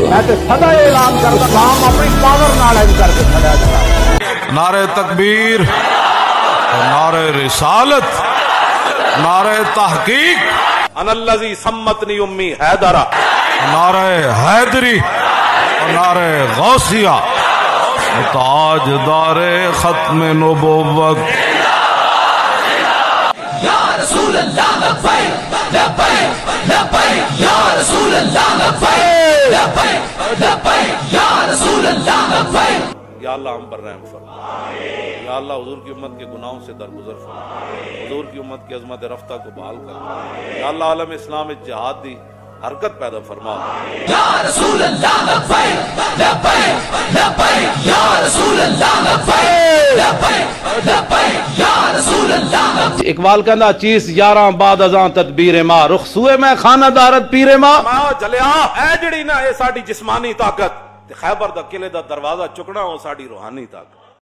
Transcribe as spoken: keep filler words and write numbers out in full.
میں تے سدا اعلان کردا اسلام اپنی پاور نال ان کر کے کھڑا ہے. نعرہ تکبیر، نعرہ رسالت، نعرہ تحقیق، انا الذی سمتنی امی حیدرہ، نعرہ حیدری اور نعرہ غوثیہ، تاجدار ختم نبوت. یا رسول اللہ لبیک لبیک لبیک یا رسول اللہ لبیک لبیک لبیک یا رسول اللہ لبیک. یا اللہ ہم پر رحم فرما، یا اللہ حضور کی امت کے گناہوں سے درگزر فرما، حضور کی امت کی عظمت رفتہ کو بحال کر، یا اللہ عالم اسلام میں جہاد دی حرکت پیدا فرما. یا رسول اللہ لبیک لبیک لبیک یا رسول اللہ لبیک لبیک لبیک یا رسول اللہ لبیک. اقبال کہندا چیز یاراں بعد ازاں تدبیر ماں، رخ سوئے میں خانہ دارت پیر ماں. ماں جلیا اے جڑی نا اے ساڈی جسمانی طاقت تے خیبر دا قلعے دا دروازہ چکنا او ساڈی روحانی طاقت.